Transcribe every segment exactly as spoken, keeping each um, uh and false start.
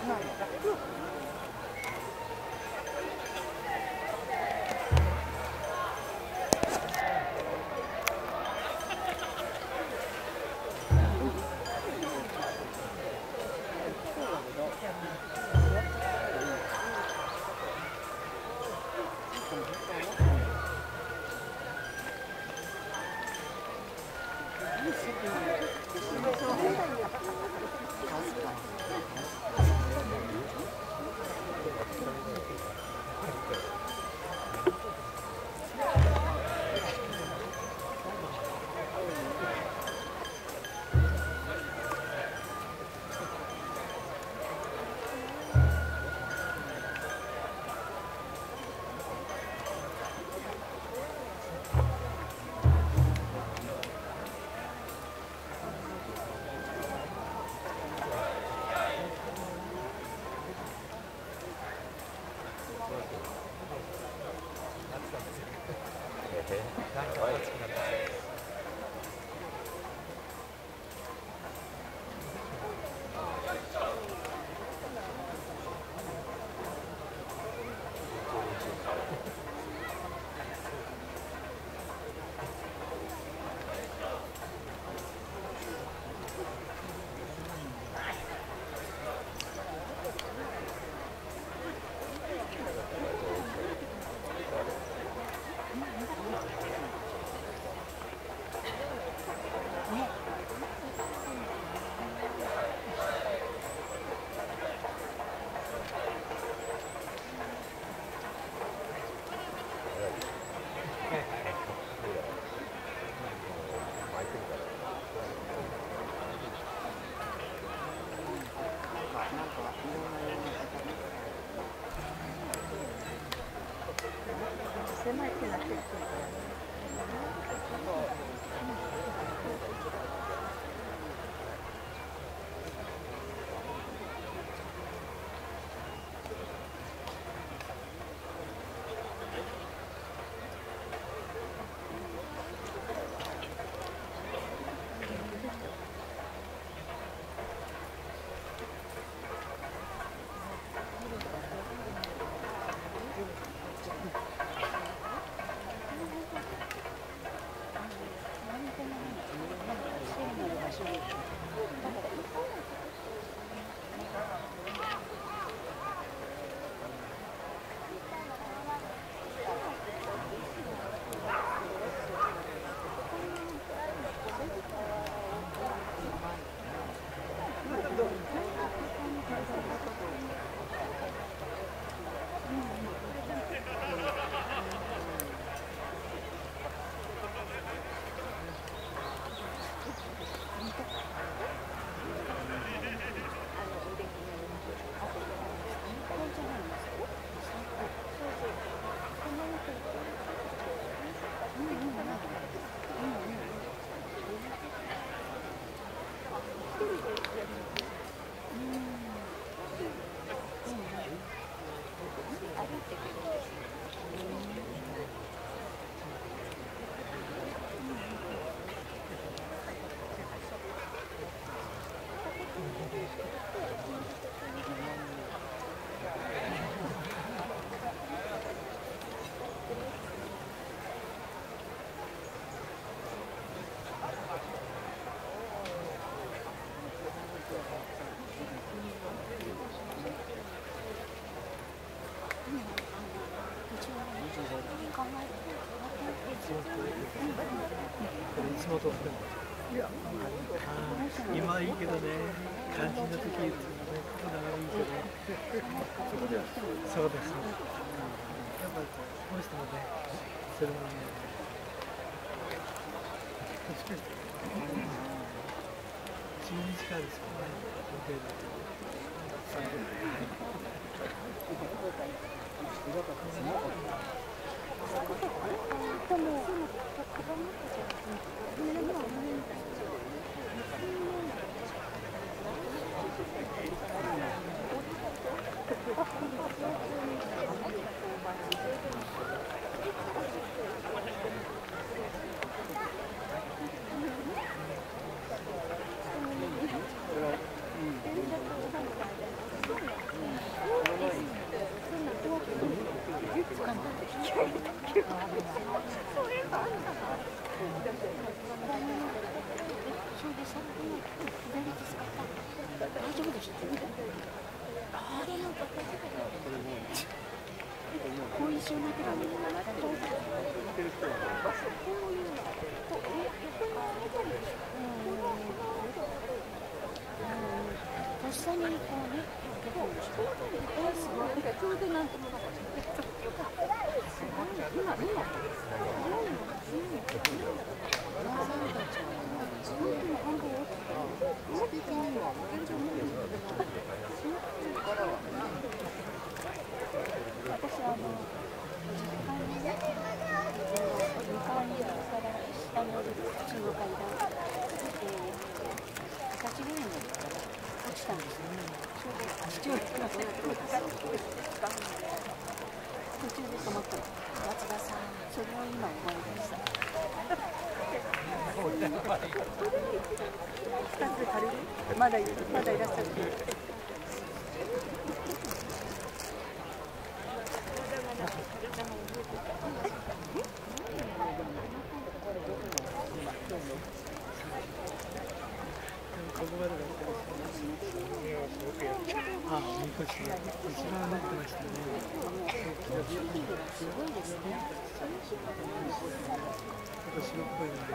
狭いってなってる。 いや、今はいいけどね、肝心な時っていうのはね、長いけど、そこでは、そうです。やっぱりこの人もね、それもね、じゅうにじかんですよね、予定だと。 うん。 丈夫でしたよね。あれなんか後遺症なくらみんななられる。こういうこう横に上げたりですか。とっさにこうね、えすごい。ちょうどなんともなかった。よかった。今今。私はあの実家にね、にかいから下に降りる普通の階段、えー、二十歳ぐらいの時から落ちたんですよね。それで父親が途中で止まったの。松田さん、それを今思い出した。二つで足りる？まだいる、まだいらっしゃる。 ここまでだったらあ、みこしが一番なってましたね。 すごいですね。 ちょっと白っぽいので。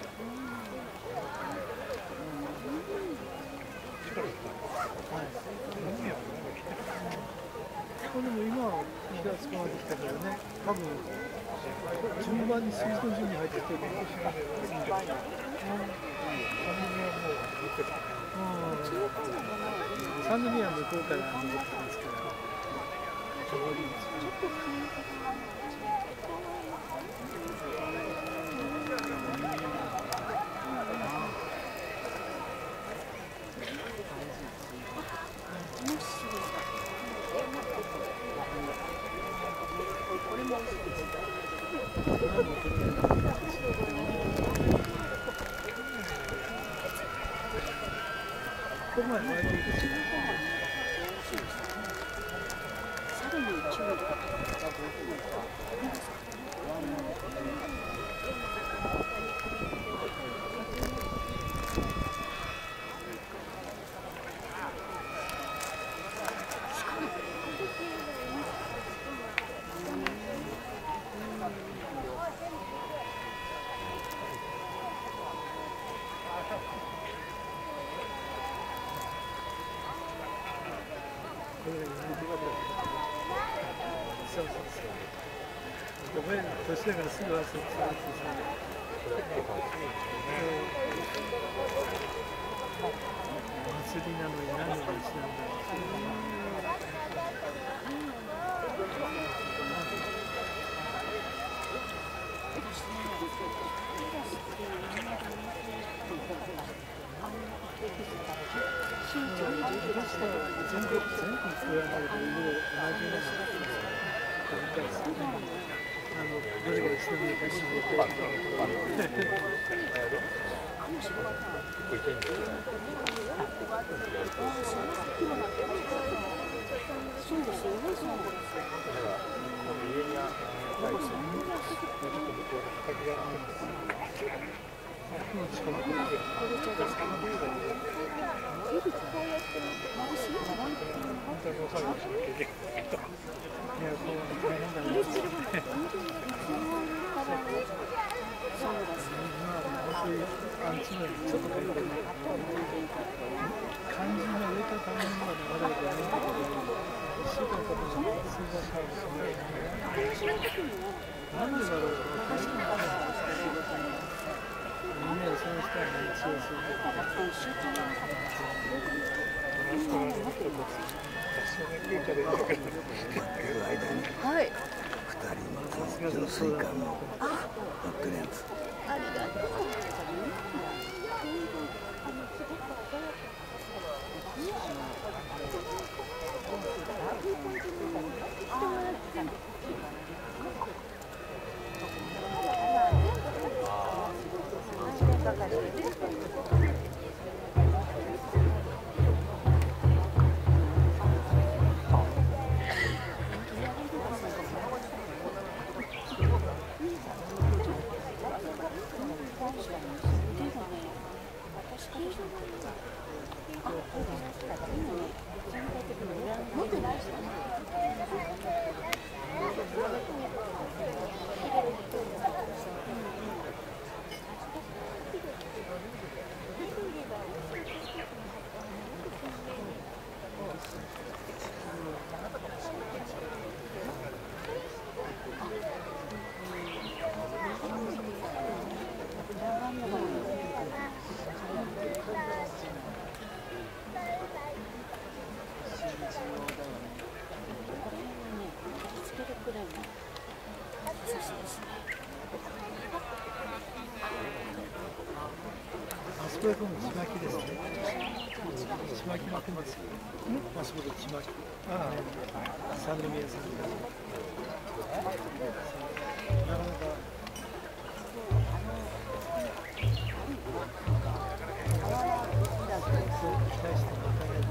はい。でも今気がつかまできたからね、多分順番に数字の順に入ってきてるかもしれない。三宮は向こうから登ってますから。ここまで巻いていくし。 さらに注意が。 そうそうそう。ごめん、年だからすぐ忘れてたってさ。祭りなのに何の話なんだろう。全国全国これは同じようなあのどれが一番いいか知ってる。 そうですよね。そうなんでだろう。みんなでその人はね、強すぎて。 はい。 二人の浄水管の乗ってるやつ。 ありがとう。 これもちまきですね。ちまき巻くんですよ。あそこでちまき。ああ、三宮さんが。なかなか。期待してまたやって。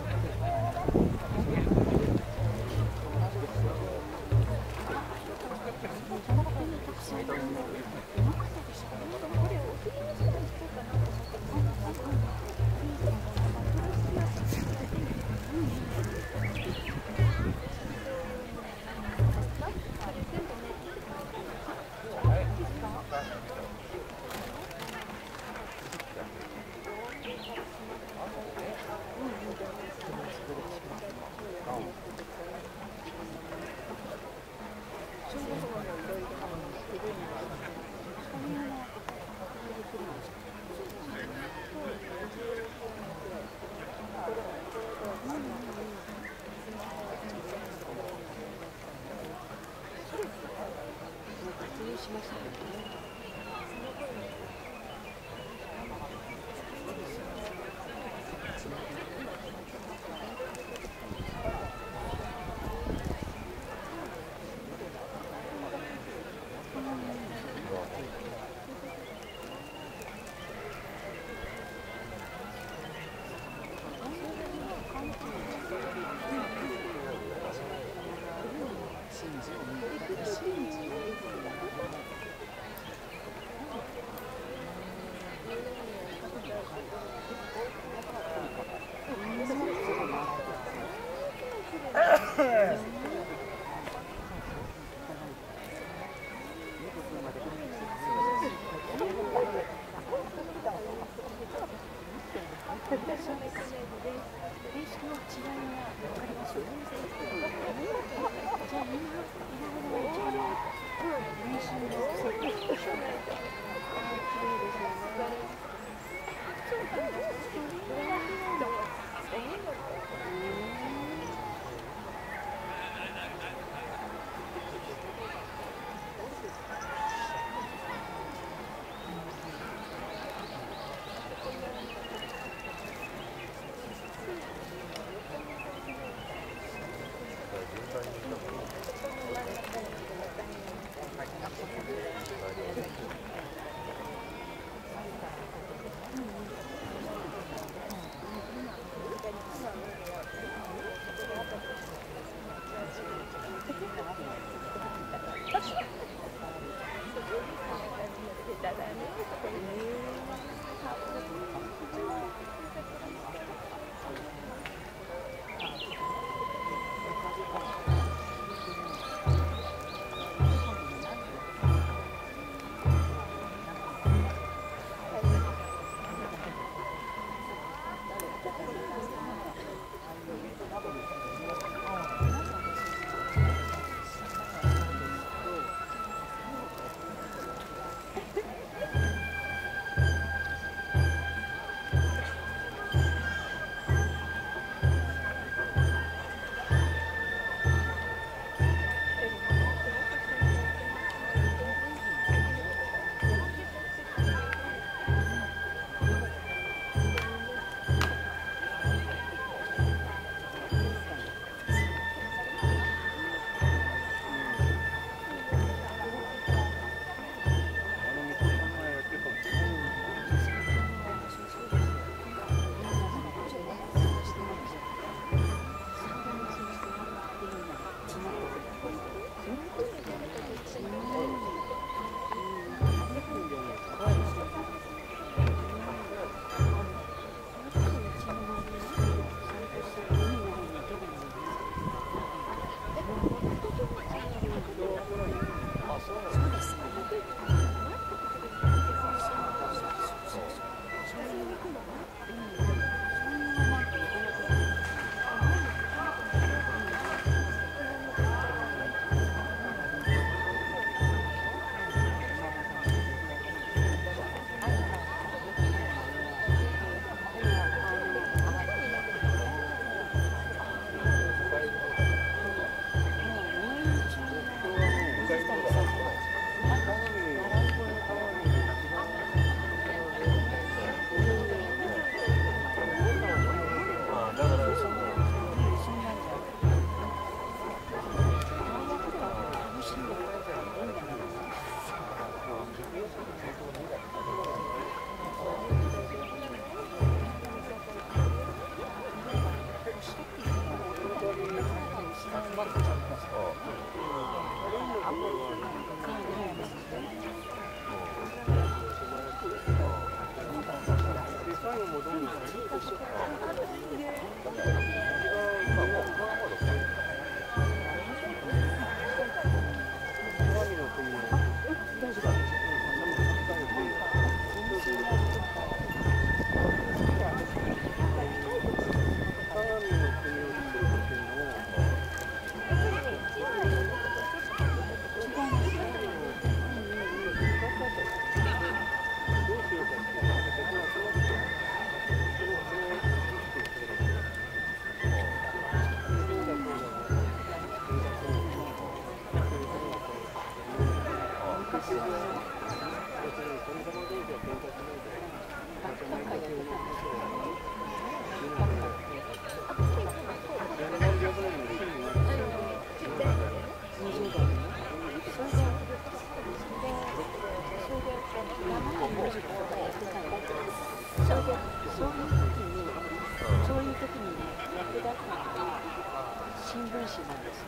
時にね、役立ったのが新聞紙なんですよ。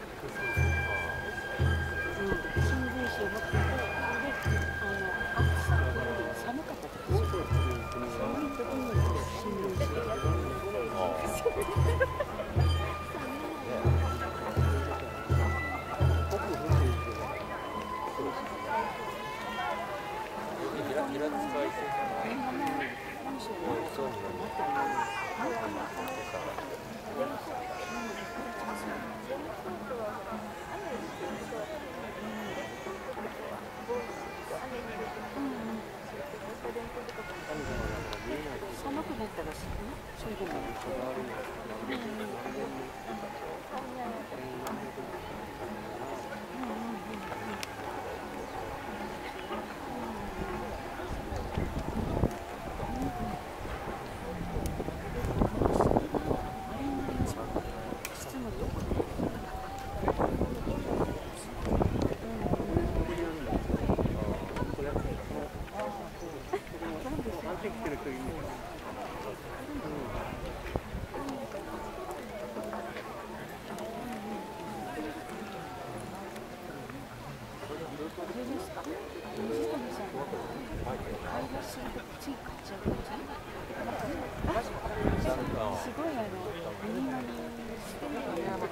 うん、新聞紙を持ってて、で、あの暑さより寒かった時ですよ。寒い時に新聞紙を。寒くなったらそれでもすごいあのミニマリしてるのが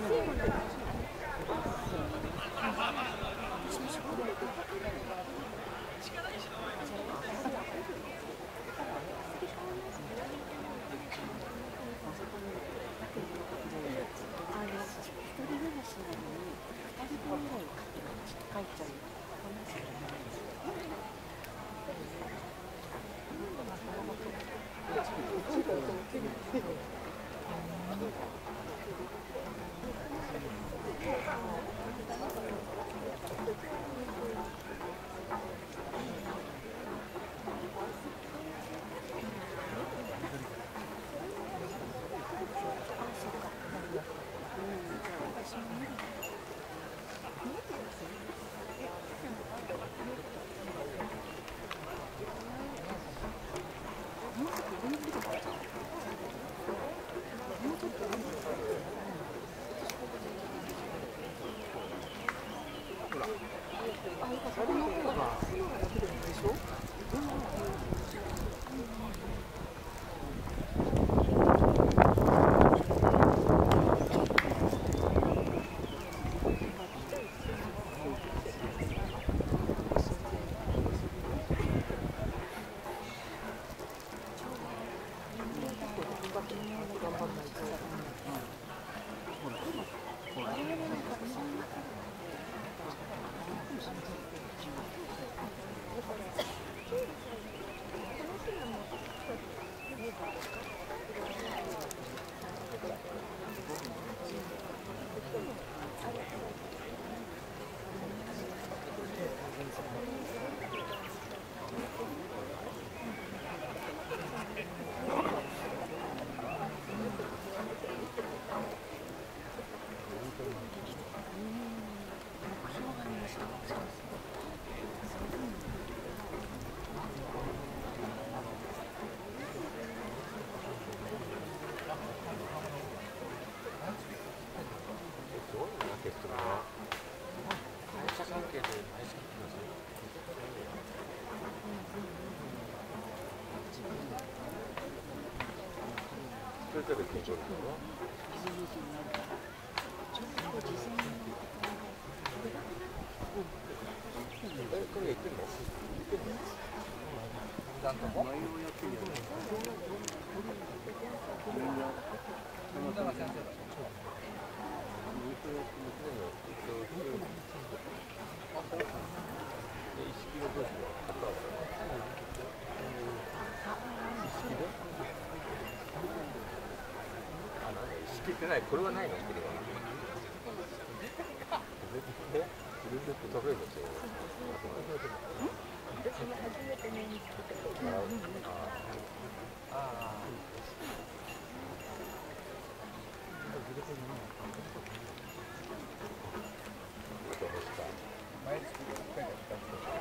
それから緊張するのこれ言ってんの？言ってんの？ちゃんとも？聞いてない、これはないの？これは。え？自分で食べるんですよ。私も初めて目につけた。ああ。毎月いっかいだったんですよ。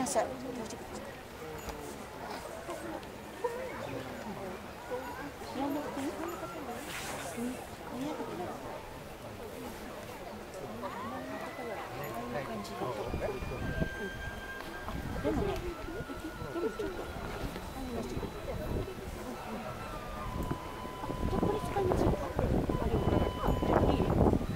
さい。どうしてください。知らなくていい？うん、見えなくてない。こんな感じだと。うん。あ、でもね、でもちょっとあります。あ、じゃあこれ使いましょうか。あれを。いい？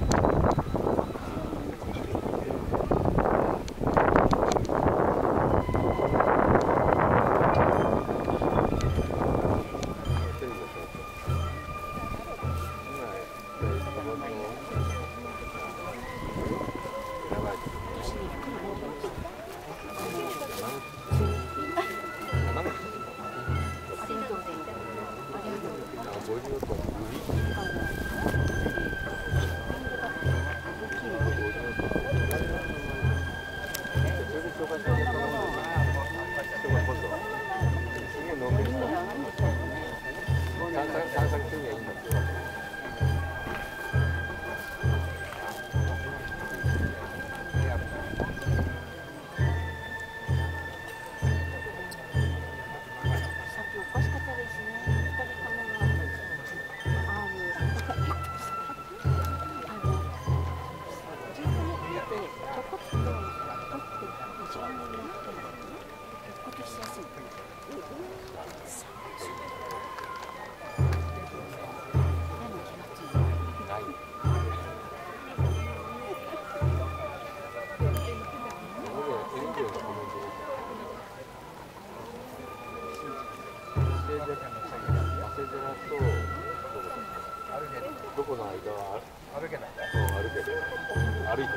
どこの間は歩けない。うん、歩ける。歩いてる。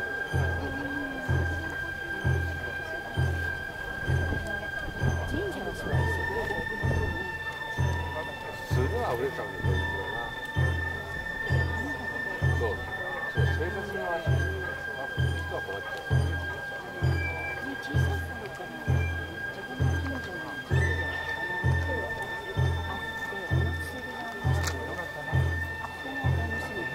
神社はそうですよね。 普通には溢れちゃうんだけどな。そう、そう、生活の足に人は困っちゃう。 小さい頃から自分の近所の神社があってお祭りがありましたよ。あ、このお店に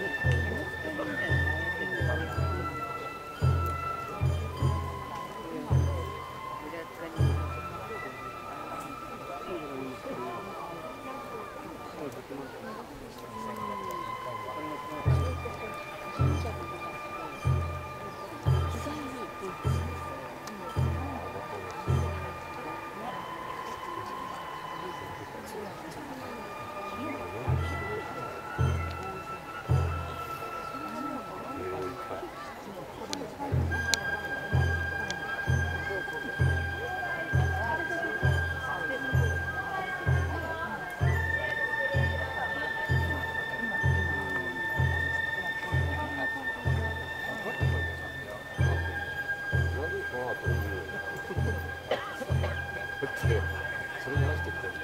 それに話してきたよね。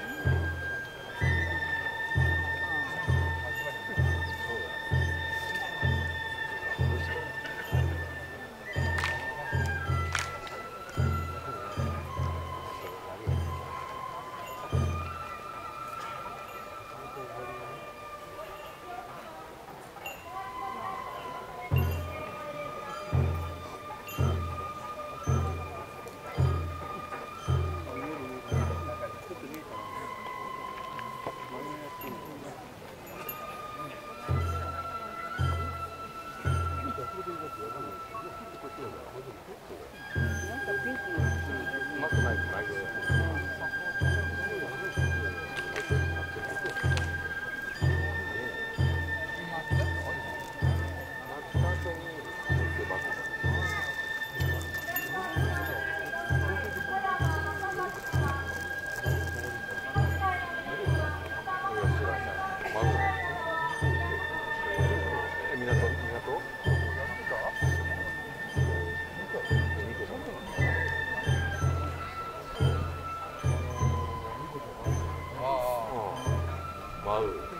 舞う。